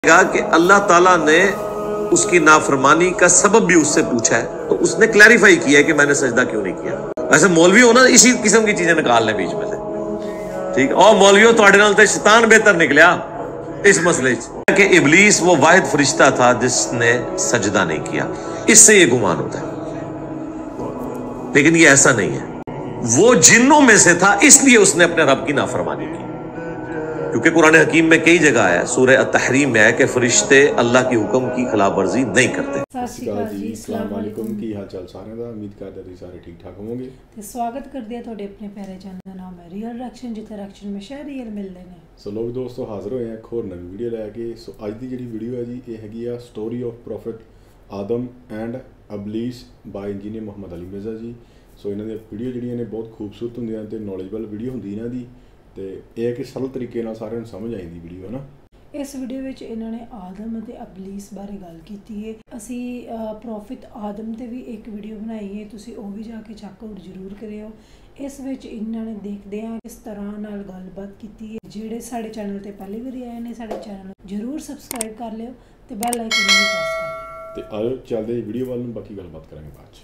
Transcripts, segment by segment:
کہ اللہ تعالیٰ نے اس کی نافرمانی کا سبب بھی اس سے پوچھا ہے تو اس نے کلیریفائی کیا ہے کہ میں نے سجدہ کیوں نہیں کیا. ایسے مولوی ہونا اسی قسم کی چیزیں نکال لیں بیچ میں سے, ٹھیک. اور مولویوں تو تے شیطان بہتر نکلیا اس مسئلے کہ ابلیس وہ واحد فرشتہ تھا جس نے سجدہ نہیں کیا. اس سے یہ گمان ہوتا ہے, لیکن یہ ایسا نہیں ہے. وہ جنوں میں سے تھا اس لیے اس نے اپنے رب کی نافرمانی کی, کیونکہ قرآن حکیم میں کئی جگہ ہے, سورہ التحریم میں ہے کہ فرشتے اللہ کی حکم کی خلاف ورزی نہیں کرتے. السلام علیکم, کی حال چال سارے دا, امید کردا تے سارے ٹھیک ٹھاک ہوں گے. تے سواگت کردے ہیں تواڈے اپنے پیارے چینل دا نام ہے ریئل ریئیکشن, جتے ریئیکشن میں شہر ریئل ملدے نے. سو لوگ دوستو حاضر ہوئے ہیں ایک اور نئی ویڈیو لے کے. سو اج دی جڑی ویڈیو ہے جی یہ ہے story of prophet Adam and Iblis by engineer Muhammad Ali Mirza ji. So انہاں دی ویڈیو جڑیاں نے بہت خوبصورت ہوندیاں تے نالجبل ویڈیو ہوندی انہاں دی, تے یہ کہ سرل طریقے نال سارے سمجھ آئی دی ویڈیو ہے نا. اس ویڈیو وچ انہوں نے آدم تے ابلیس بارے گل کیتی ہے. اسی پروفٹ آدم تے بھی ایک ویڈیو بنائی ہے, تسی او بھی جا کے چیک آؤٹ ضرور کریو. اس وچ انہوں نے دیکھدے ہیں کس طرح نال گل بات کیتی ہے. جڑے ساڈے چینل تے پہلی بار آئے نے ساڈے چینل ضرور سبسکرائب کر لیو تے بیل آئیکن بھی پریس کر لیو. تے آجو چلدے ویڈیو وال نوں باقی گل بات کریں گے بعد چ.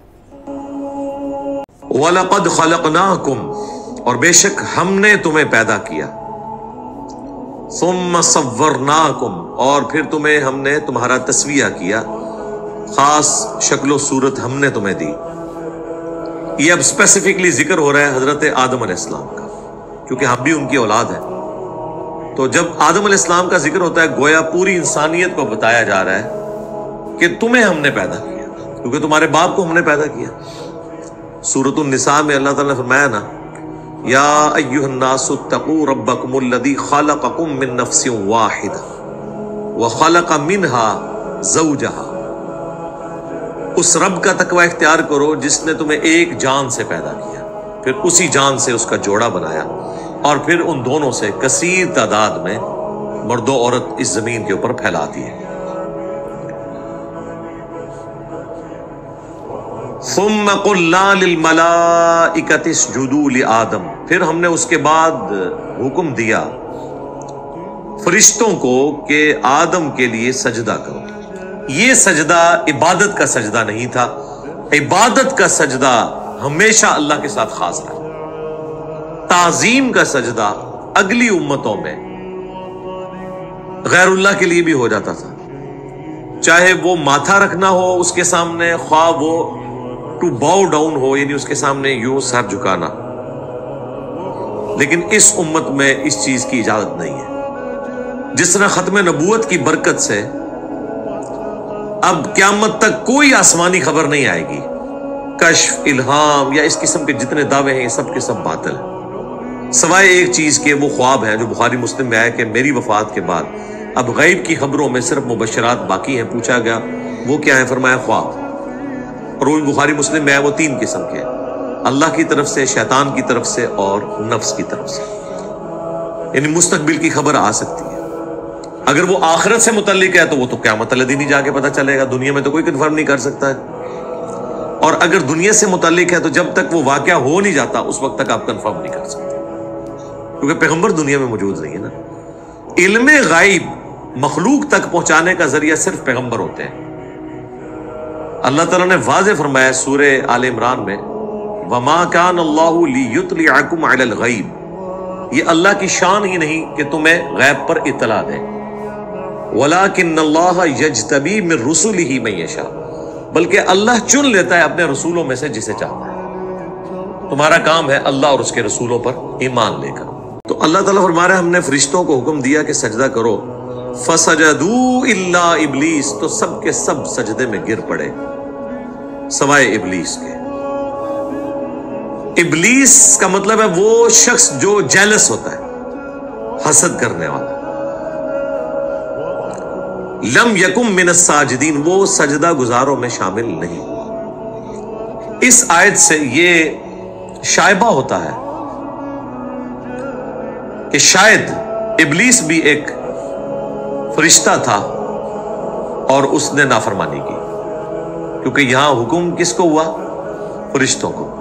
وَلَقَدْ خَلَقْنَاكُمْ, اور بے شک ہم نے تمہیں پیدا کیا. ثُمَّ صَوَّرْنَاكُمْ, اور پھر تمہیں ہم نے تمہارا تسویہ کیا, خاص شکل و صورت ہم نے تمہیں دی. یہ اب اسپیسیفکلی ذکر ہو رہا ہے حضرت آدم علیہ السلام کا, کیونکہ ہم بھی ان کی اولاد ہیں. تو جب آدم علیہ السلام کا ذکر ہوتا ہے گویا پوری انسانیت کو بتایا جا رہا ہے کہ تمہیں ہم نے پیدا کیا, کیونکہ تمہارے باپ کو ہم نے پیدا کیا. سورۃ النساء میں اللہ تعالیٰ نے فرمایا نا, یا ایھا الناس اتقوا ربکم الذی خلقکم من نفس واحدہ وخلق منها زوجہا. اس رب کا تقوی اختیار کرو جس نے تمہیں ایک جان سے پیدا کیا, پھر اسی جان سے اس کا جوڑا بنایا, اور پھر ان دونوں سے کثیر تعداد میں مرد و عورت اس زمین کے اوپر پھیلا دیے. ثم قلنا للملائکۃ اسجدوا لآدم, پھر ہم نے اس کے بعد حکم دیا فرشتوں کو کہ آدم کے لیے سجدہ کرو. یہ سجدہ عبادت کا سجدہ نہیں تھا, عبادت کا سجدہ ہمیشہ اللہ کے ساتھ خاص رہا. تعظیم کا سجدہ اگلی امتوں میں غیر اللہ کے لیے بھی ہو جاتا تھا, چاہے وہ ماتھا رکھنا ہو اس کے سامنے, خواہ وہ ٹو باؤ ڈاؤن ہو, یعنی اس کے سامنے یوں سر جھکانا. لیکن اس امت میں اس چیز کی اجازت نہیں ہے. جس طرح ختم نبوت کی برکت سے اب قیامت تک کوئی آسمانی خبر نہیں آئے گی, کشف, الہام یا اس قسم کے جتنے دعوے ہیں یہ سب کے سب باطل ہیں, سوائے ایک چیز کے, وہ خواب ہیں جو بخاری مسلم میں ہے کہ میری وفات کے بعد اب غیب کی خبروں میں صرف مبشرات باقی ہیں. پوچھا گیا وہ کیا ہے, فرمایا خواب. اور وہ بخاری مسلم میں ہے, وہ 3 قسم کے, اللہ کی طرف سے, شیطان کی طرف سے اور نفس کی طرف سے. یعنی مستقبل کی خبر آ سکتی ہے. اگر وہ آخرت سے متعلق ہے تو وہ تو قیامت والے دن ہی جا کے پتہ چلے گا, دنیا میں تو کوئی کنفرم نہیں کر سکتا ہے. اور اگر دنیا سے متعلق ہے تو جب تک وہ واقعہ ہو نہیں جاتا اس وقت تک آپ کنفرم نہیں کر سکتے, کیونکہ پیغمبر دنیا میں موجود نہیں ہے نا. علم غیب مخلوق تک پہنچانے کا ذریعہ صرف پیغمبر ہوتے ہیں. اللہ تعالیٰ نے واضح فرمایا سورہ آل عمران میں, وَمَا كَانَ اللَّهُ لِيُطْلِعَكُمْ عَلَى الْغَيْبِ, یہ اللہ کی شان ہی نہیں کہ تمہیں غیب پر اطلاع دے. وَلَكِنَّ اللَّهَ يَجْتَبِي مِن رُّسُلِهِ مَن يَشَاءُ, بلکہ اللہ چن لیتا ہے اپنے رسولوں میں سے جسے چاہتا ہے. تمہارا کام ہے اللہ اور اس کے رسولوں پر ایمان لے کر. تو اللہ تعالیٰ فرما رہا ہے ہم نے فرشتوں کو حکم دیا کہ سجدہ کرو. فَسَجَدُوا إِلَّا إِبْلِيسَ, تو سب کے سب سجدے میں گر پڑے سوائے ابلیس کے. ابلیس کا مطلب ہے وہ شخص جو جیلس ہوتا ہے, حسد کرنے والا. لم یکم من الساجدین, وہ سجدہ گزاروں میں شامل نہیں. اس آیت سے یہ شائبہ ہوتا ہے کہ شاید ابلیس بھی ایک فرشتہ تھا اور اس نے نافرمانی کی, کیونکہ یہاں حکم کس کو ہوا, فرشتوں کو.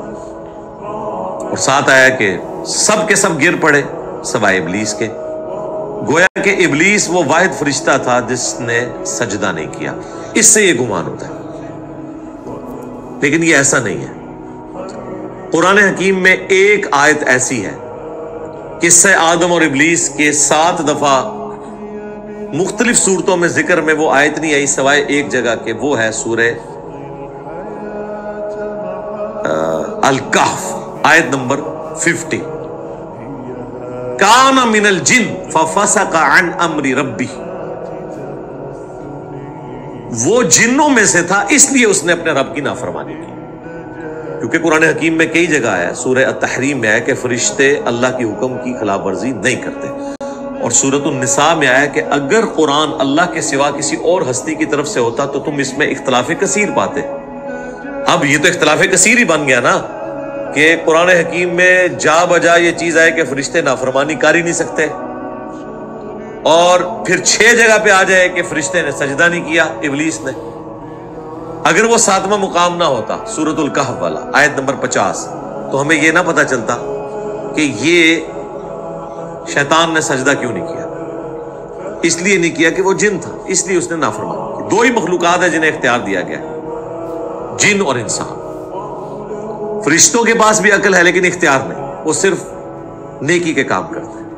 اور ساتھ آیا کہ سب کے سب گر پڑے سوائے ابلیس کے. گویا کہ ابلیس وہ واحد فرشتہ تھا جس نے سجدہ نہیں کیا، اس سے یہ گمان ہوتا ہے، لیکن یہ ایسا نہیں ہے۔ قرآن حکیم میں ایک آیت ایسی ہے، قصہ آدم اور ابلیس کے 7 دفعہ مختلف صورتوں میں ذکر میں وہ آیت نہیں آئی سوائے ایک جگہ کہ وہ ہے سورہ الکہف، آیت نمبر 50۔ کان من الجن ففسق عن امر ربی، وہ جنوں میں سے تھا اس لیے اس نے اپنے رب کی نافرمانی کی، کیونکہ قرآن حکیم میں کئی جگہ ہے، سورہ التحریم میں ہے کہ فرشتے اللہ کی حکم کی خلاف ورزی نہیں کرتے، اور سورۃ النساء میں آیا کہ اگر قرآن اللہ کے سوا کسی اور ہستی کی طرف سے ہوتا تو تم اس میں اختلاف کثیر پاتے۔ اب یہ تو اختلاف کثیر ہی بن گیا نا کہ قرآن حکیم میں جا بجا یہ چیز آئے کہ فرشتے نافرمانی کر ہی نہیں سکتے، اور پھر 6 جگہ پہ آ جائے کہ فرشتے نے سجدہ نہیں کیا ابلیس نے۔ اگر وہ 7واں مقام نہ ہوتا سورۃ الکہف والا آیت نمبر 50 تو ہمیں یہ نہ پتا چلتا کہ یہ شیطان نے سجدہ کیوں نہیں کیا۔ اس لیے نہیں کیا کہ وہ جن تھا، اس لیے اس نے نافرمانی کی۔ 2 ہی مخلوقات ہیں جنہیں اختیار دیا گیا، جن اور انسان۔ فرشتوں کے پاس بھی عقل ہے لیکن اختیار نہیں، وہ صرف نیکی کے کام کرتے ہیں۔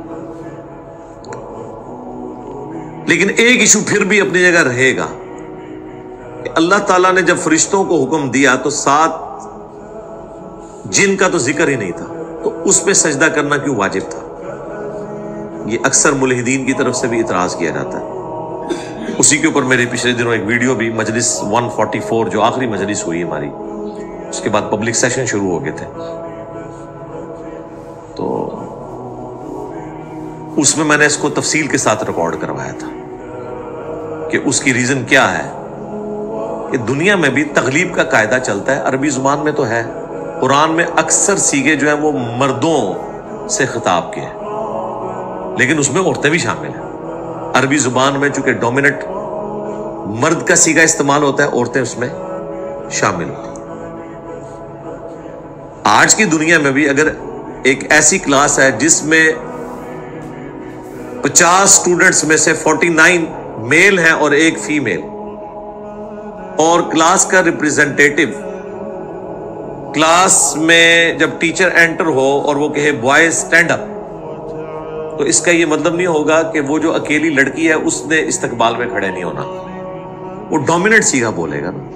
لیکن ایک ایشو پھر بھی اپنی جگہ رہے گا کہ اللہ تعالیٰ نے جب فرشتوں کو حکم دیا تو 7 جن کا تو ذکر ہی نہیں تھا، تو اس پہ سجدہ کرنا کیوں واجب تھا؟ یہ اکثر ملحدین کی طرف سے بھی اعتراض کیا جاتا ہے۔ اسی کے اوپر میرے پچھلے دنوں ایک ویڈیو بھی، مجلس 144 جو آخری مجلس ہوئی ہماری، اس کے بعد پبلک سیشن شروع ہو گئے تھے، تو اس میں نے اس کو تفصیل کے ساتھ ریکارڈ کروایا تھا کہ اس کی ریزن کیا ہے کہ دنیا میں بھی تغلیب کا قاعدہ چلتا ہے، عربی زبان میں تو ہے، قرآن میں اکثر سیغے جو ہیں وہ مردوں سے خطاب کے ہیں، لیکن اس میں عورتیں بھی شامل ہیں۔ عربی زبان میں چونکہ ڈومیننٹ مرد کا سیغہ استعمال ہوتا ہے، عورتیں اس میں شامل ہوتی ہیں۔ آج کی دنیا میں بھی اگر ایک ایسی کلاس ہے جس میں 50 اسٹوڈنٹس میں سے 49 میل ہیں اور 1 فیمیل، اور کلاس کا ریپریزنٹیٹو کلاس میں جب ٹیچر انٹر ہو اور وہ کہے بوائز اسٹینڈ اپ، تو اس کا یہ مطلب نہیں ہوگا کہ وہ جو اکیلی لڑکی ہے اس نے استقبال میں کھڑے نہیں ہونا، وہ ڈومیننٹ سیغہ بولے گا نا۔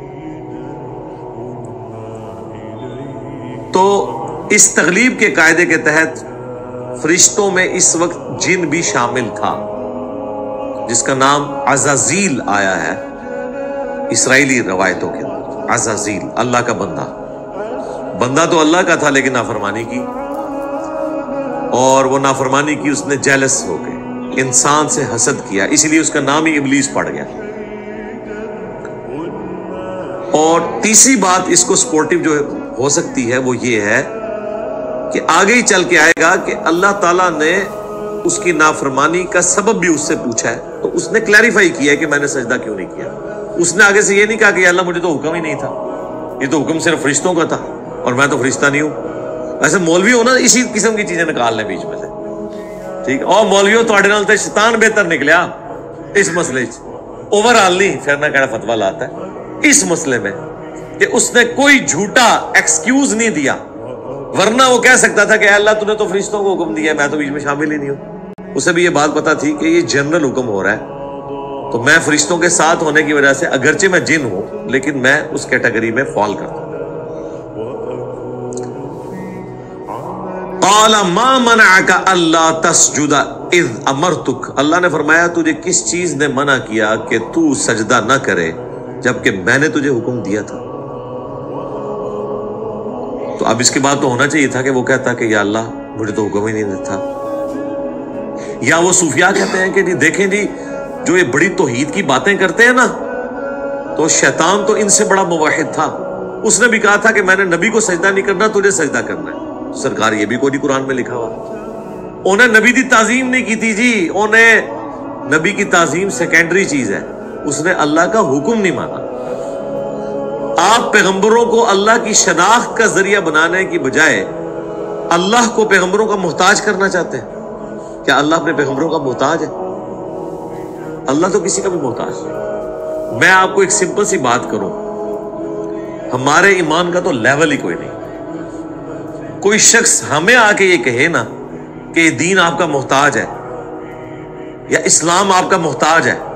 تو اس تغلیب کے قاعدے کے تحت فرشتوں میں اس وقت جن بھی شامل تھا، جس کا نام عزازیل آیا ہے اسرائیلی روایتوں کے اندر۔ عزازیل اللہ کا بندہ تو اللہ کا تھا لیکن نافرمانی کی، اور وہ نافرمانی کی اس نے جیلس ہو کے انسان سے حسد کیا، اسی لیے اس کا نام ہی ابلیس پڑ گیا۔ اور تیسری بات اس کو سپورٹیو جو ہو سکتی ہے وہ یہ ہے کہ آگے ہی چل کے آئے گا کہ اللہ تعالیٰ نے اس کی نافرمانی کا سبب بھی اس سے پوچھا ہے، تو اس نے کلیریفائی کیا ہے کہ میں نے سجدہ کیوں نہیں کیا۔ اس نے آگے سے یہ نہیں کہا کہ یا اللہ مجھے تو حکم ہی نہیں تھا، یہ تو حکم صرف فرشتوں کا تھا اور میں تو فرشتہ نہیں ہوں۔ ایسے مولوی ہونا اسی قسم کی چیزیں نکال لیں بیچ میں سے، ٹھیک، اور مولویوں تھوڑے نال تے شیطان بہتر نکلیا اس مسئلے اوور آل نہیں، پھر نہ کہنا فتویٰ لاتا ہے اس مسئلے میں کہ اس نے کوئی جھوٹا ایکسکیوز نہیں دیا، ورنہ وہ کہہ سکتا تھا کہ اے اللہ تو نے تو فرشتوں کو حکم دیا ہے، میں تو بیچ میں شامل ہی نہیں ہوں۔ اسے بھی یہ بات پتا تھی کہ یہ جنرل حکم ہو رہا ہے، تو میں فرشتوں کے ساتھ ہونے کی وجہ سے اگرچہ میں جن ہوں لیکن میں اس کیٹیگری میں فال کرتا ہوں۔ قال ما منعك الا تسجد اذ امرتك، اللہ نے فرمایا تجھے کس چیز نے منع کیا کہ تو سجدہ نہ کرے جبکہ میں نے تجھے حکم دیا تھا۔ تو اب اس کے بعد تو ہونا چاہیے تھا کہ وہ کہتا کہ یا اللہ مجھے تو حکم ہی نہیں تھا۔ یا وہ صوفیاء کہتے ہیں کہ جی دیکھیں جی جو یہ بڑی توحید کی باتیں کرتے ہیں نا، تو شیطان تو ان سے بڑا موحد تھا، اس نے بھی کہا تھا کہ میں نے نبی کو سجدہ نہیں کرنا، تجھے سجدہ کرنا ہے۔ سرکار یہ بھی کوئی قرآن میں لکھا ہوا، انہیں نبی دی تعظیم نہیں کی تھی جی، انہیں نبی کی تعظیم سیکنڈری چیز ہے، اس نے اللہ کا حکم نہیں مانا۔ آپ پیغمبروں کو اللہ کی شناخت کا ذریعہ بنانے کی بجائے اللہ کو پیغمبروں کا محتاج کرنا چاہتے ہیں۔ کیا اللہ اپنے پیغمبروں کا محتاج ہے؟ اللہ تو کسی کا بھی محتاج نہیں. میں آپ کو ایک سمپل سی بات کروں, ہمارے ایمان کا تو لیول ہی کوئی نہیں. کوئی شخص ہمیں آ کے یہ کہے نا کہ دین آپ کا محتاج ہے یا اسلام آپ کا محتاج ہے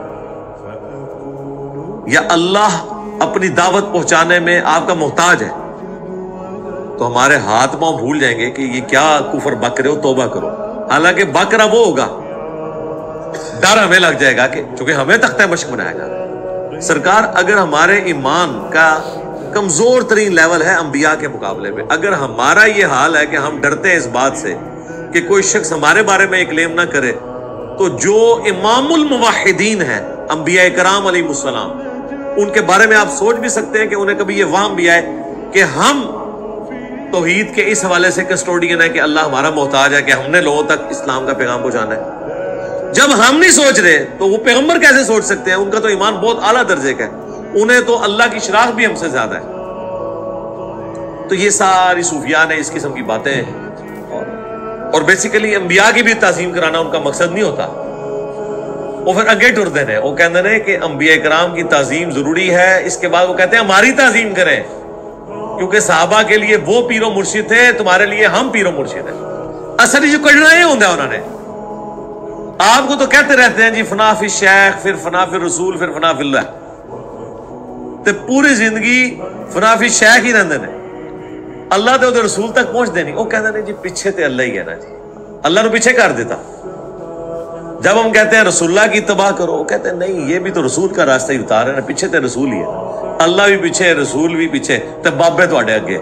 یا اللہ اپنی دعوت پہنچانے میں آپ کا محتاج ہے, تو ہمارے ہاتھ پاؤں بھول جائیں گے کہ یہ کیا کفر بک رہے ہو, توبہ کرو. حالانکہ بک رہا وہ ہوگا, ڈر ہمیں لگ جائے گا کہ چونکہ ہمیں تختہ مشق بنایا گا. سرکار اگر ہمارے ایمان کا کمزور ترین لیول ہے انبیاء کے مقابلے میں, اگر ہمارا یہ حال ہے کہ ہم ڈرتے ہیں اس بات سے کہ کوئی شخص ہمارے بارے میں ایک کلیم نہ کرے, تو جو امام الموحدین ہیں انبیاء کرام علیہ السلام, ان کے بارے میں آپ سوچ بھی سکتے ہیں کہ انہیں کبھی یہ وہم بھی آئے کہ ہم توحید کے اس حوالے سے کسٹوڈین ہے کہ اللہ ہمارا محتاج ہے کہ ہم نے لوگوں تک اسلام کا پیغام پہنچانا ہے. جب ہم نہیں سوچ رہے تو وہ پیغمبر کیسے سوچ سکتے ہیں؟ ان کا تو ایمان بہت اعلیٰ درجے کا ہے, انہیں تو اللہ کی شناخت بھی ہم سے زیادہ ہے. تو یہ ساری صوفیاء نے اس قسم کی باتیں, اور بیسیکلی انبیاء کی بھی تعظیم کرانا ان کا مقصد نہیں ہوتا. وہ پھر اگے ٹرتے ہیں, وہ کہتے ہیں کہ انبیاء کرام کی تعظیم ضروری ہے, اس کے بعد وہ کہتے ہیں ہماری تعظیم کریں کیونکہ صحابہ کے لیے وہ پیر و مرشد تھے, تمہارے لیے ہم پیر و مرشد ہیں. اصل جو کڑنا یہ ہوتا ہے, انہوں نے آپ کو تو کہتے رہتے ہیں جی فنا فی الشیخ, پھر فنا فی الرسول, پھر فنا فی اللہ, تے پوری زندگی فنا فی الشیخ ہی رہتے ہیں, اللہ تے وہ رسول تک پہنچتے نہیں. وہ کہتے ہیں جی پیچھے تے اللہ ہی ہے نا جی, اللہ نے پیچھے کر دیتا. جب ہم کہتے ہیں رسول اللہ کی اتباع کرو, وہ کہتے ہیں نہیں یہ بھی تو رسول کا راستہ ہی اتار ہے نا, پیچھے تے رسول ہی ہے, اللہ بھی پیچھے, رسول بھی پیچھے, تے بابے تواڈے اگے.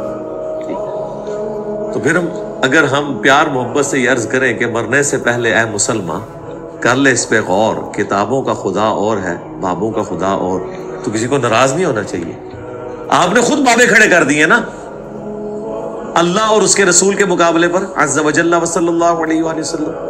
تو پھر اگر ہم پیار محبت سے یہ عرض کریں کہ مرنے سے پہلے اے مسلمان کر لے اس پہ غور, کتابوں کا خدا اور ہے, بابوں کا خدا اور, تو کسی کو ناراض نہیں ہونا چاہیے. آپ نے خود بابے کھڑے کر دیے نا اللہ اور اس کے رسول کے مقابلے پر, عز وجل و صلی اللہ علیہ وآلہ وسلم.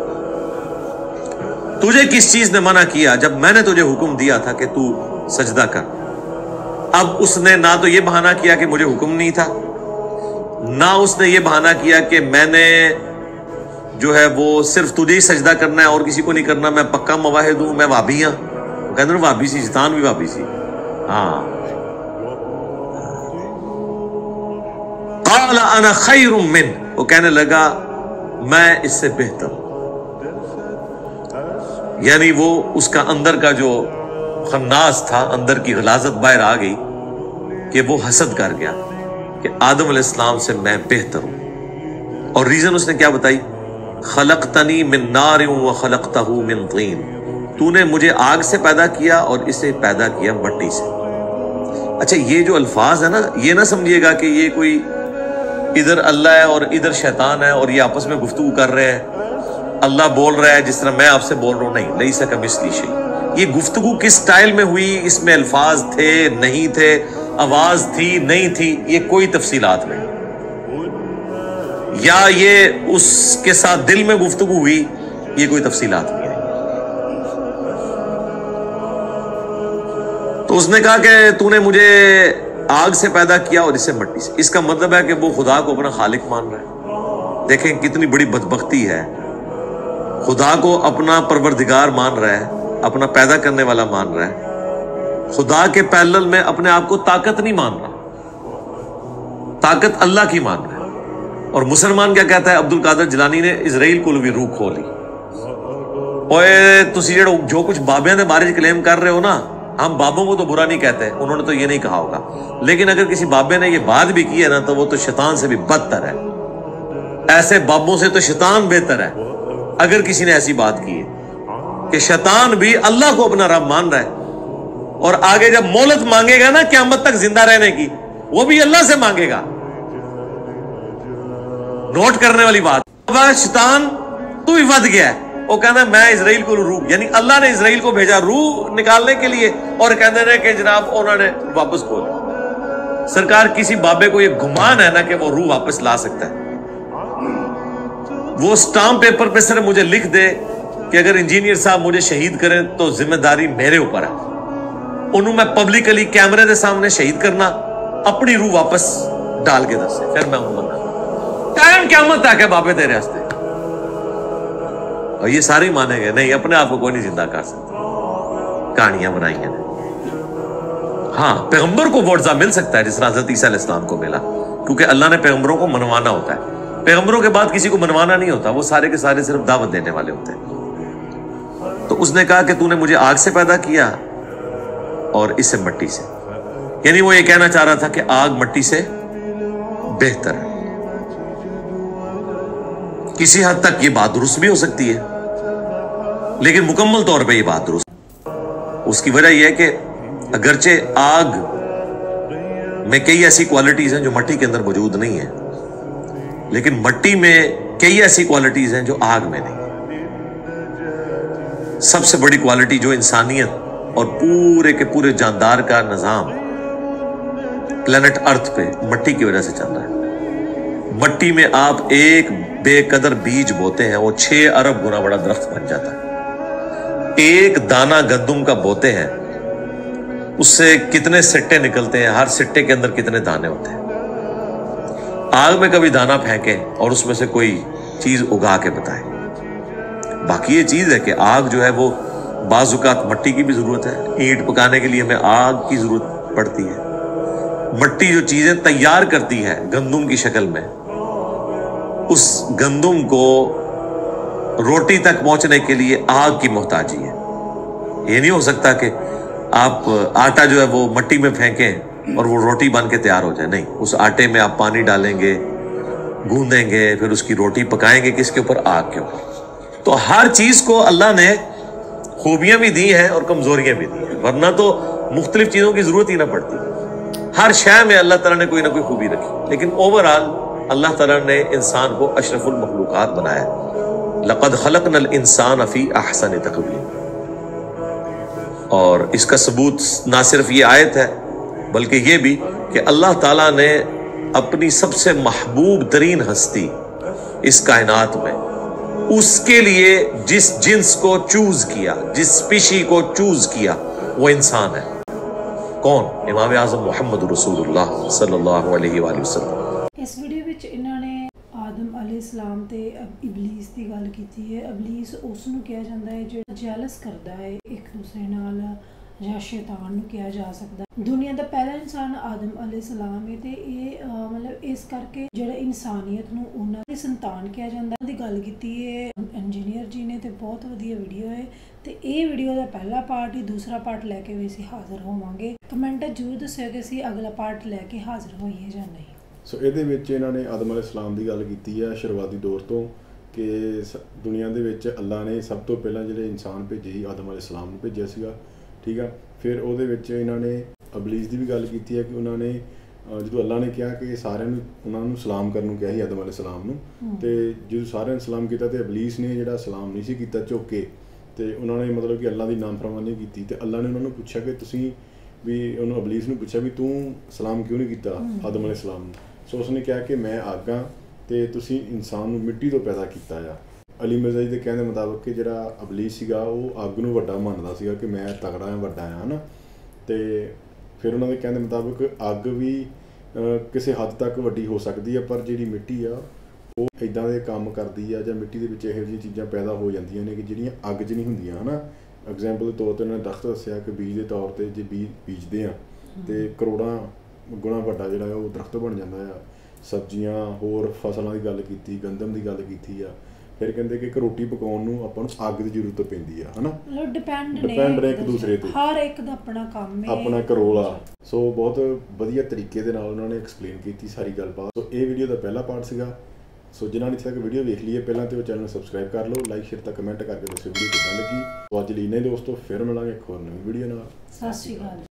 تجھے کس چیز نے منع کیا جب میں نے تجھے حکم دیا تھا کہ تو سجدہ کر؟ اب اس نے نہ تو یہ بہانہ کیا کہ مجھے حکم نہیں تھا, نہ اس نے یہ بہانہ کیا کہ میں نے جو ہے وہ صرف تجھے ہی سجدہ کرنا ہے اور کسی کو نہیں کرنا, میں پکا مواحد ہوں, میں وابی ہوں. وہ کہتے ہیں وابی سی, شیطان بھی وابی سی. ہاں, قال انا خیر من, وہ کہنے لگا میں اس سے بہتر ہوں. یعنی وہ اس کا اندر کا جو خناس تھا, اندر کی غلاظت باہر آ گئی کہ وہ حسد کر گیا کہ آدم علیہ السلام سے میں بہتر ہوں. اور ریزن اس نے کیا بتائی, خلقتنی من نار و خلقتہ من طین, تو نے مجھے آگ سے پیدا کیا اور اسے پیدا کیا مٹی سے. اچھا یہ جو الفاظ ہے نا, یہ نہ سمجھیے گا کہ یہ کوئی ادھر اللہ ہے اور ادھر شیطان ہے اور یہ آپس میں گفتگو کر رہے ہیں, اللہ بول رہا ہے جس طرح میں آپ سے بول رہا ہوں. نہیں, لیس کمثلہ شیء. یہ گفتگو کس سٹائل میں ہوئی, اس میں الفاظ تھے نہیں تھے, آواز تھی نہیں تھی, یہ کوئی تفصیلات نہیں, یا یہ اس کے ساتھ دل میں گفتگو ہوئی, یہ کوئی تفصیلات نہیں. تو اس نے کہا کہ تو نے مجھے آگ سے پیدا کیا اور اسے مٹی سے. اس کا مطلب ہے کہ وہ خدا کو اپنا خالق مان رہا ہے. دیکھیں کتنی بڑی بدبختی ہے, خدا کو اپنا پروردگار مان رہا ہے, اپنا پیدا کرنے والا مان رہا ہے, خدا کے پیرلل میں اپنے آپ کو طاقت نہیں مان رہا, طاقت اللہ کی مان رہا ہے. اور مسلمان کیا کہتا ہے, عبد القادر جیلانی نے اسرائیل کو بھی روح کھولی. اوے تسی جو کچھ بابیاں دے بارے کلیم کر رہے ہو نا, ہم بابوں کو تو برا نہیں کہتے, انہوں نے تو یہ نہیں کہا ہوگا, لیکن اگر کسی بابے نے یہ بات بھی کی ہے نا تو وہ تو شیطان سے بھی بدتر ہے. ایسے بابوں سے تو شیطان بہتر ہے. اگر کسی نے ایسی بات کی ہے کہ شیطان بھی اللہ کو اپنا رب مان رہا ہے اور آگے جب مہلت مانگے گا نا قیامت تک زندہ رہنے کی, وہ بھی اللہ سے مانگے گا. نوٹ کرنے والی بات, شیطان تو بھی ود گیا ہے, وہ کہنا میں اسرائیل کو روح, یعنی اللہ نے اسرائیل کو بھیجا روح نکالنے کے لیے, اور کہتے ہیں کہ جناب انہوں نے واپس کھولا. سرکار کسی بابے کو یہ گمان ہے نا کہ وہ روح واپس لا سکتا ہے, وہ سٹامپ پیپر پہ صرف مجھے لکھ دے کہ اگر انجینئر صاحب مجھے شہید کریں تو ذمہ داری میرے اوپر ہے, انہوں میں پبلکلی کیمرے دے سامنے شہید کرنا, اپنی روح واپس ڈال کے دس, پھر میں ہوں بندہ. ٹائم قیامت تک ہے بابے تیرے راستے. اور یہ سارے مانے گئے نہیں, اپنے آپ کو کوئی نہیں زندہ کر سکتا. कहानियां बनाई हैं। हाँ, पैगंबर को मुआवजा मिल सकता है जिस तरह हजरत ईसा अलैहिस्सलाम को मिला, क्योंकि अल्लाह ने पैगंबरों को मनवाना होता है। पैगंबरों के बाद किसी को मनवाना नहीं होता, वो सारे के सारे सिर्फ दावत देने वाले होते हैं। तो उसने कहा कि तूने मुझे आग से पैदा किया और इससे मिट्टी से, यानी वो ये कहना चाह रहा था कि आग मिट्टी से बेहतर है। किसी हद तक ये बात दुरुस्त भी हो सकती है, लेकिन मुकम्मल तौर पे ये बात दुरुस्त। उसकी वजह यह है कि अगरचे आग में कई ऐसी क्वालिटीज हैं जो मिट्टी के अंदर मौजूद नहीं है, लेकिन मिट्टी में कई ऐसी क्वालिटीज हैं जो आग में नहीं। सबसे बड़ी क्वालिटी जो इंसानियत और पूरे के पूरे जानदार का निजाम प्लेनेट अर्थ पे मिट्टी की वजह से चल रहा है। मिट्टी में आप एक बेकदर बीज बोते हैं, वो 6 अरब गुना बड़ा दरख्त बन जाता है। एक दाना गंदुम का बोते हैं, उससे कितने सिट्टे निकलते हैं, हर सिट्टे के अंदर कितने दाने होते हैं। आग में कभी दाना फेंकें और उसमें से कोई चीज उगा के बताएं। बाकी ये चीज है कि आग जो है वो बाजुकात मिट्टी की भी जरूरत है, ईंट पकाने के लिए हमें आग की जरूरत पड़ती है। मिट्टी जो चीजें तैयार करती है गंदुम की शक्ल में, उस गंदुम को रोटी तक पहुंचने के लिए आग की मोहताजी है। ये नहीं हो सकता कि आप आटा जो है वो मिट्टी में फेंकें और वो रोटी बन के तैयार हो जाए। नहीं, उस आटे में आप पानी डालेंगे, गूंदेंगे, फिर उसकी रोटी पकाएंगे किसके ऊपर? आग के ऊपर। तो हर चीज को अल्लाह ने खूबियां भी दी हैं और कमजोरियां भी दी हैं, वरना तो मुख्तलिफ चीजों की जरूरत ही ना पड़ती। हर शय में अल्लाह ताला ने कोई ना कोई खूबी रखी, लेकिन ओवरऑल अल्लाह ताला ने इंसान को अशरफुल मखलूकात बनाया। लक़द खलक़नल इंसान फी अहसन तक़वीम। और इसका सबूत ना सिर्फ ये आयत है, बल्कि ये भी कि अल्लाह ताला ने अपनी सबसे महबूब तरीन हस्ती इस कायनात में, उसके लिए जिस जिन्स को चूज किया, जिस स्पीशी को चूज किया, वो इंसान है। कौन? इमाम आज़म मुहम्मद रसूलुल्लाह सल्लल्लाहु अलैहि वसल्लम। इस वीडियो ਵਿੱਚ ਇਹਨਾਂ ਨੇ ਆਦਮ अलैहिस्सलाम ਤੇ ਇਬਲੀਸ ਦੀ ਗੱਲ ਕੀਤੀ ਹੈ। ਇਬਲੀਸ ਉਸ ਨੂੰ ਕਿਹਾ ਜਾਂਦਾ ਹੈ ਜਿਹੜਾ ਜੈਲਸ ਕਰਦਾ ਹੈ ਇੱਕ ਦੂਸਰੇ ਨਾਲ, ਜਾਂ ਸ਼ੈਤਾਨ ਨੂੰ ਕਿਹਾ ਜਾ ਸਕਦਾ। ਦੁਨੀਆ ਦਾ ਪਹਿਲਾ ਇਨਸਾਨ ਆਦਮ अलैहिस्सलाम ਹੈ ਤੇ ਇਹ ਮਤਲਬ ਇਸ ਕਰਕੇ ਜਿਹੜਾ ਇਨਸਾਨੀਅਤ ਨੂੰ ਉਹਨਾਂ ਦੀ ਸੰਤਾਨ ਕਿਹਾ ਜਾਂਦਾ ਦੀ ਗੱਲ ਕੀਤੀ ਹੈ ਇੰਜੀਨੀਅਰ ਜੀ ਨੇ, ਤੇ ਬਹੁਤ ਵਧੀਆ ਵੀਡੀਓ ਹੈ। ਤੇ ਇਹ ਵੀਡੀਓ ਦਾ ਪਹਿਲਾ ਪਾਰਟ ਹੀ, ਦੂਸਰਾ ਪਾਰਟ ਲੈ ਕੇ ਵੀ ਅਸੀਂ ਹਾਜ਼ਰ ਹੋਵਾਂਗੇ। ਕਮੈਂਟ ਜ਼ਰੂਰ ਦੱਸਿਓ ਕਿ ਅਸੀਂ ਅਗਲਾ ਪਾਰਟ ਲੈ ਕੇ ਹਾਜ਼ਰ ਹੋਈਏ ਜਾਂ ਨਹੀਂ। ਸੋ ਇਹਦੇ ਵਿੱਚ ਇਹਨਾਂ ਨੇ ਆਦਮ अलैहिस्सलाम ਦੀ ਗੱਲ ਕੀਤੀ ਹੈ ਸ਼ੁਰੂਆਤੀ ਦੌਰ ਤੋਂ, ਕਿ ਦੁਨੀਆ ਦੇ ਵਿੱਚ ਅੱਲਾ ਨੇ ਸਭ ਤੋਂ ਪਹਿਲਾਂ ਜਿਹੜੇ ਇਨਸਾਨ ਭੇਜੇ ਸੀ ਆਦਮ अलैहिस्सलाम ਨੂੰ ਭੇਜਿਆ ਸੀਗਾ, ਠੀਕ ਆ। ਫਿਰ ਉਹਦੇ ਵਿੱਚ ਇਹਨਾਂ ਨੇ ਇਬਲੀਸ ਦੀ ਵੀ ਗੱਲ ਕੀਤੀ ਹੈ ਕਿ ਉਹਨਾਂ ਨੇ ਜਦੋਂ ਅੱਲਾ ਨੇ ਕਿਹਾ ਕਿ ਸਾਰਿਆਂ ਨੂੰ ਉਹਨਾਂ ਨੂੰ ਸਲਾਮ ਕਰਨ ਨੂੰ ਕਿਹਾ ਸੀ ਆਦਮ अलैहिस्सलाम ਨੂੰ, ਤੇ ਜਦੋਂ ਸਾਰਿਆਂ ਨੂੰ ਸਲਾਮ ਕੀਤਾ ਤੇ ਇਬਲੀਸ ਨੇ ਜਿਹੜਾ ਸਲਾਮ ਨਹੀਂ ਸੀ ਕੀਤਾ ਝੁੱਕ ਕੇ, ਤੇ ਉਹਨਾਂ ਨੇ ਮਤਲਬ ਕਿ ਅੱਲਾ ਦੀ ਨਾਮਫਰਮਾਨੀ ਕੀਤੀ। ਤੇ ਅੱਲਾ ਨੇ ਉਹਨਾਂ ਨੂੰ ਪੁੱਛਿਆ ਕਿ ਤੁਸੀਂ ਵੀ, ਉਹਨੂੰ ਇਬਲੀਸ ਨੂੰ ਪੁੱਛਿਆ ਵੀ ਤੂੰ ਸਲਾਮ ਕਿਉਂ ਨਹੀਂ ਕੀਤਾ ਆਦਮ अलैहिस्सलाम ਨੂੰ। ਸੋ ਉਸਨੇ ਕਿਹਾ ਕਿ ਮੈਂ ਅੱਗ ਹਾਂ ਤੇ ਤੁਸੀਂ ਇਨਸਾਨ ਨੂੰ ਮਿੱਟੀ ਤੋਂ ਪੈਦਾ ਕੀਤਾ ਆ। ਅਲੀ ਮਿਰਜ਼ਾ ਜੀ ਦੇ ਕਹਿਣ ਦੇ ਮੁਤਾਬਕ ਕਿ ਜਿਹੜਾ ਇਬਲੀਸ ਸੀਗਾ ਉਹ ਅੱਗ ਨੂੰ ਵੱਡਾ ਮੰਨਦਾ ਸੀਗਾ ਕਿ ਮੈਂ ਤਗੜਾ ਹਾਂ, ਵੱਡਾ ਹਾਂ, ਹੈ ਨਾ। ਤੇ ਫਿਰ ਉਹਨਾਂ ਦੇ ਕਹਿਣ ਦੇ ਮੁਤਾਬਕ ਅੱਗ ਵੀ ਕਿਸੇ ਹੱਦ ਤੱਕ ਵੱਡੀ ਹੋ ਸਕਦੀ ਹੈ, ਪਰ ਜਿਹੜੀ ਮਿੱਟੀ ਆ ਉਹ ਇੱਦਾਂ ਦੇ ਕੰਮ ਕਰਦੀ ਆ, ਜਾਂ ਮਿੱਟੀ ਦੇ ਵਿੱਚ ਇਹੋ ਜਿਹੀਆਂ ਚੀਜ਼ਾਂ ਪੈਦਾ ਹੋ ਜਾਂਦੀਆਂ ਨੇ ਕਿ ਜਿਹੜੀਆਂ ਅੱਗ 'ਚ ਨਹੀਂ ਹੁੰਦੀਆਂ, ਹੈ ਨਾ। ਐਗਜ਼ਾਮਪਲ ਦੇ ਤੌਰ 'ਤੇ ਉਹਨਾਂ ਨੇ ਦਰਖਤ ਦੱਸਿਆ ਕਿ ਬੀਜ ਦੇ ਤੌਰ 'ਤੇ ਜੇ ਬੀਜ ਬੀਜਦੇ ਆ ਤੇ ਕਰੋੜਾਂ ਗੁਣਾ ਵੱਡਾ ਜਿਹੜਾ ਉਹ ਦਰਖਤ ਬਣ ਜਾਂਦਾ ਆ। ਸਬਜ਼ੀਆਂ ਹੋਰ ਫਸਲਾਂ ਦੀ ਗੱਲ ਕੀਤੀ, ਗੰਦਮ ਦੀ ਗੱਲ ਕੀਤੀ ਆ। ਫਿਰ ਕਹਿੰਦੇ ਕਿ ਇੱਕ ਰੋਟੀ ਪਕਾਉਣ ਨੂੰ ਆਪਾਂ ਨੂੰ ਅੱਗ ਦੀ ਜ਼ਰੂਰਤ ਪੈਂਦੀ ਆ, ਹੈ ਨਾ। ਡਿਪੈਂਡ ਨੇ ਇੱਕ ਦੂਸਰੇ ਤੇ, ਹਰ ਇੱਕ ਦਾ ਆਪਣਾ ਕੰਮ ਹੈ, ਆਪਣਾ ਇੱਕ ਰੋਲ ਆ। ਸੋ ਬਹੁਤ ਵਧੀਆ ਤਰੀਕੇ ਦੇ ਨਾਲ ਉਹਨਾਂ ਨੇ ਐਕਸਪਲੇਨ ਕੀਤੀ ਸਾਰੀ ਗੱਲਬਾਤ। ਸੋ ਇਹ ਵੀਡੀਓ ਦਾ ਪਹਿਲਾ ਪਾਰਟ ਸੀਗਾ। ਸੋ ਜਿਨ੍ਹਾਂ ਨੇ ਇੱਥੇ ਤੱਕ ਵੀਡੀਓ ਵੇਖ ਲਈ ਹੈ ਪਹਿਲਾਂ ਤੇ ਉਹ ਚੈਨਲ ਨੂੰ ਸਬਸਕ੍ਰਾਈਬ ਕਰ ਲਓ, ਲਾਈਕ ਸ਼ੇਅਰ ਤਾਂ ਕਮੈਂਟ ਕਰਕੇ ਦੱਸੋ ਵੀਡੀਓ ਕਿੱਦਾਂ ਲੱਗੀ। ਸੋ ਅੱਜ ਲਈ ਨਹੀਂ ਦੋਸਤੋ, ਫਿਰ ਮਿਲਾਂਗੇ ਇੱਕ ਹੋਰ ਨਵੀਂ ਵੀਡੀਓ ਨਾਲ। ਸਤਿ ਸ਼੍ਰੀ ਅਕਾਲ।